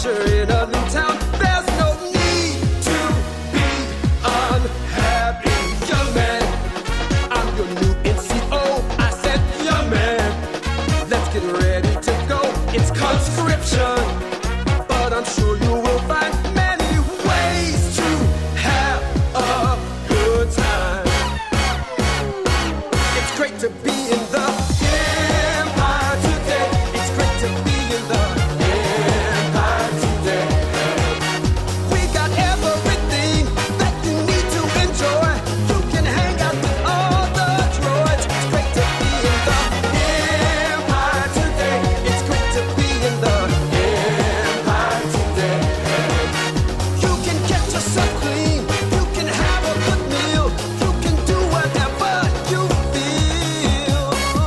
adventure in a new town. There's no need to be unhappy, young man. I'm your new NCO. I said, young man, let's get ready to go. It's conscription, but I'm sure you will find many ways to have a good time. It's great to be in the Empire today. It's great to be in the Empire today. We got everything that you need to enjoy. You can hang out with all the droids. It's great to be in the Empire today. It's great to be in the Empire today. You can get yourself clean. You can have a good meal. You can do whatever you feel.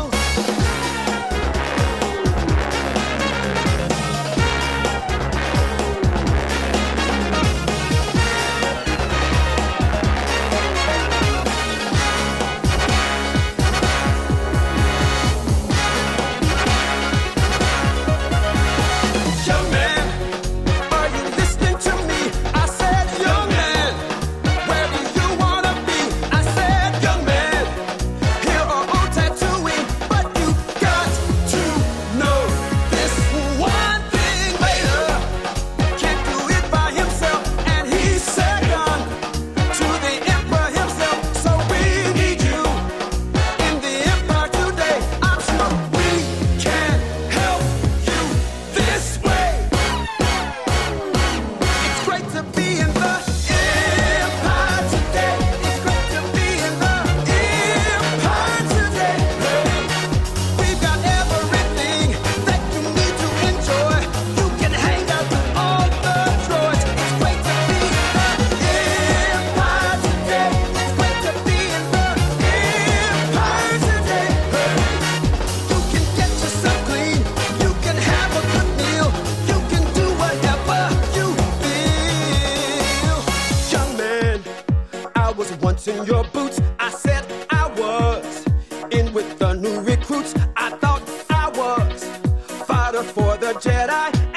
Young man, are you listening to me? I said, young man, where do you wanna be? I said, young man, here or on tattooing, but you got to know this one thing later. Can't do it by himself, and he's second to the emperor himself. So we need you in the empire today. I'm sure we can help you this way. It's great to be in the Empire today. It's great to be in the Empire today. We've got everything that you need to enjoy. You can hang out with all the droids. It's great to be in the Empire today. It's great to be in the Empire today. You can get yourself clean. You can have a good meal. You can do whatever you feel. Young man, I was once in your boots. I said I was in with the new recruits. I thought I was fighter for the Jedi.